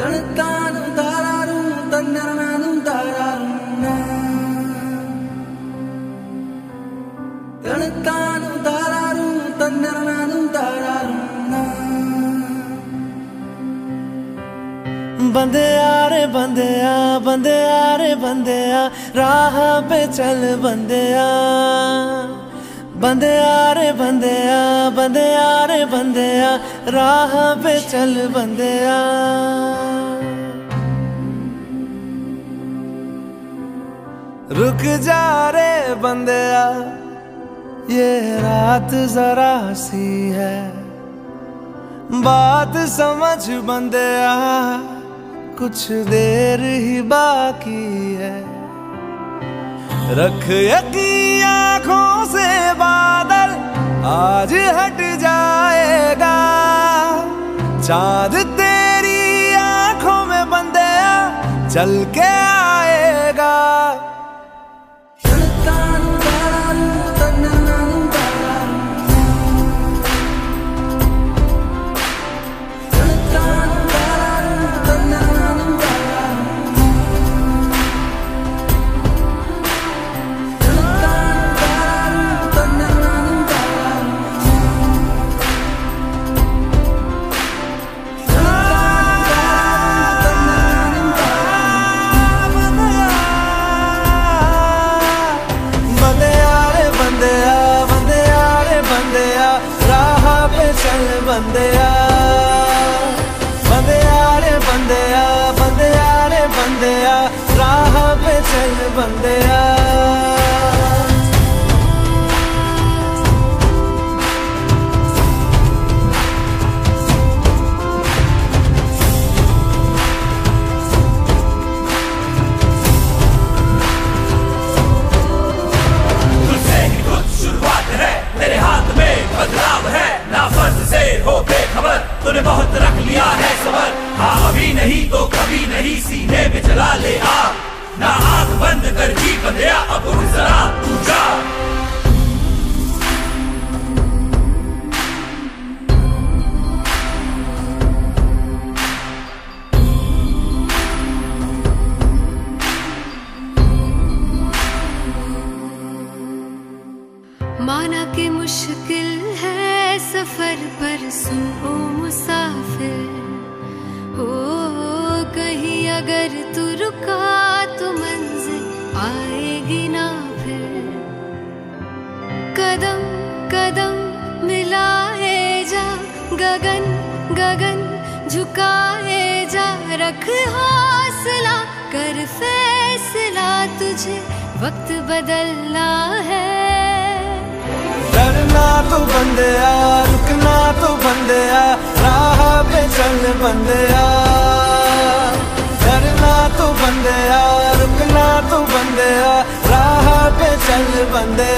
बंदेया रे बंदेया, बंदेया रे बंदेया, राह पे चल बंदेया। बंदेया रे बंदेया, बंदेया रे बंदेया, राह पे चल बंदेया। रुक जा रे बंदेया, ये रात जरा सी है, बात समझ बंदेया, कुछ देर ही बाकी है। रख यकीन आँखों से बादल आज हट जाएगा, चांद तेरी आँखों में बंदेया चल के आएगा। बंदेया बंदेया रे बंदेया, बंदेया रे बंदेया, राह पे चल बंदेया। तुझसे ही कुछ शुरुआत है, तेरे हाथ में बदलाव है, ना फर्ज से हो बेखबर, तूने बहुत रख लिया है सबर। हाँ अभी नहीं तो कभी नहीं, सीने में जला ले आग, ना आंख बंद कर जी बंदेया, अब उठ जरा तू जा। माना कि मुश्किल है सफर पर सुन ओ मुसाफिर, हो कहीं अगर तू रुका तो मंजिल आएगी ना फिर। कदम कदम मिलाए जा, गगन गगन झुकाए जा, रख हौसला कर फैसला, तुझे वक्त बदलना है। डरना तो बंदेया, रुकना तो बंदेया, राह पे चल बंदेया। डरना तो बंदेया, रुकना तो बंदेया, राह पे चल बंदेया।